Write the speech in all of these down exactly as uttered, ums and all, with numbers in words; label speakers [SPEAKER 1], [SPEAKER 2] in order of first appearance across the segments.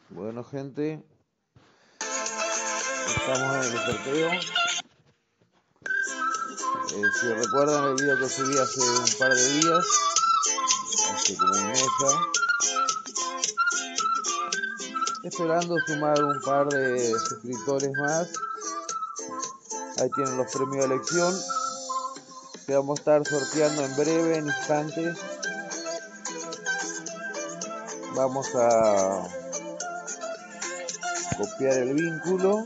[SPEAKER 1] Bueno, gente, estamos en el sorteo. Eh, si recuerdan el video que subí hace un par de días, hace como un mes ya, esperando sumar un par de suscriptores más. Ahí tienen los premios de elección que vamos a estar sorteando en breve, en instantes. Vamos a copiar el vínculo.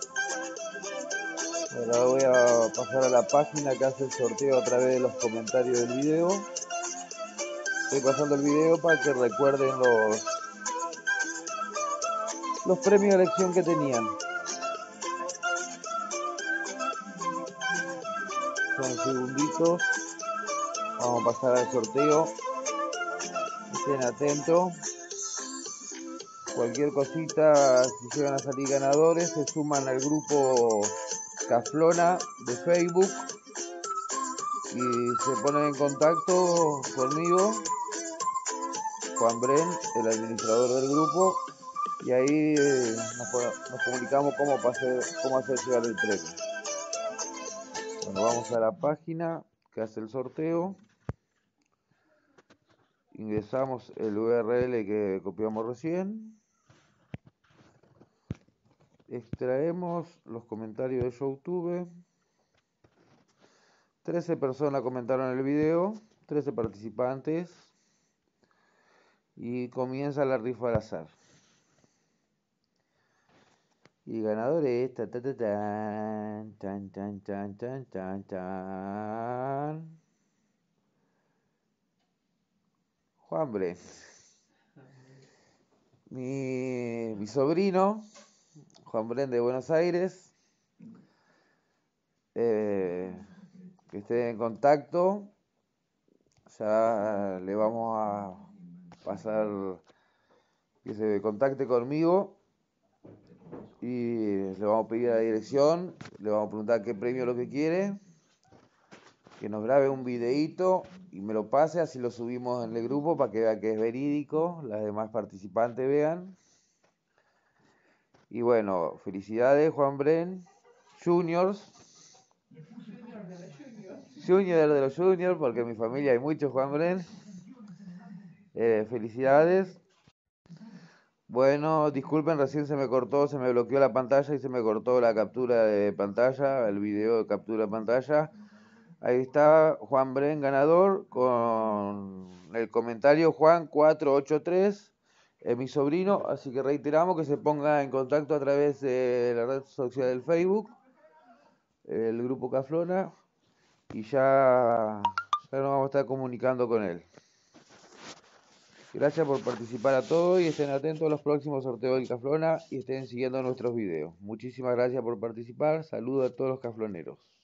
[SPEAKER 1] Ahora voy a pasar a la página que hace el sorteo a través de los comentarios del video. Estoy pasando el video para que recuerden los, los premios de elección que tenían. Son segunditos. Vamos a pasar al sorteo. Estén atentos. Cualquier cosita, si llegan a salir ganadores, se suman al grupo Caflona de Facebook y se ponen en contacto conmigo, Juan Bren, el administrador del grupo, y ahí eh, nos, nos comunicamos cómo, pase, cómo hacer llegar el premio. Bueno, vamos a la página que hace el sorteo. Ingresamos el U R L que copiamos recién. Extraemos los comentarios de YouTube. trece personas comentaron el video, trece participantes. Y comienza la rifa al azar. Y ganadores, ta, ta, ta, tan, tan, tan, tan, tan, tan, tan. Juan Bre. Mi, mi sobrino, Juan Bren de Buenos Aires. Eh, que esté en contacto. Ya le vamos a pasar que se contacte conmigo. Y le vamos a pedir la dirección, le vamos a preguntar qué premio es lo que quiere, que nos grabe un videíto y me lo pase, así lo subimos en el grupo para que vea que es verídico, las demás participantes vean. Y bueno, felicidades Juan Bren, Juniors, Junior de los Juniors, porque en mi familia hay muchos Juan Bren. Eh, felicidades. Bueno, disculpen, recién se me cortó, se me bloqueó la pantalla y se me cortó la captura de pantalla, el video de captura de pantalla. Ahí está Juan Bren ganador con el comentario Juan cuatro ocho tres, es mi sobrino, así que reiteramos que se ponga en contacto a través de la red social del Facebook, el grupo Caflona, y ya, ya nos vamos a estar comunicando con él. Gracias por participar a todos y estén atentos a los próximos sorteos del Caflona y estén siguiendo nuestros videos. Muchísimas gracias por participar. Saludos a todos los cafloneros.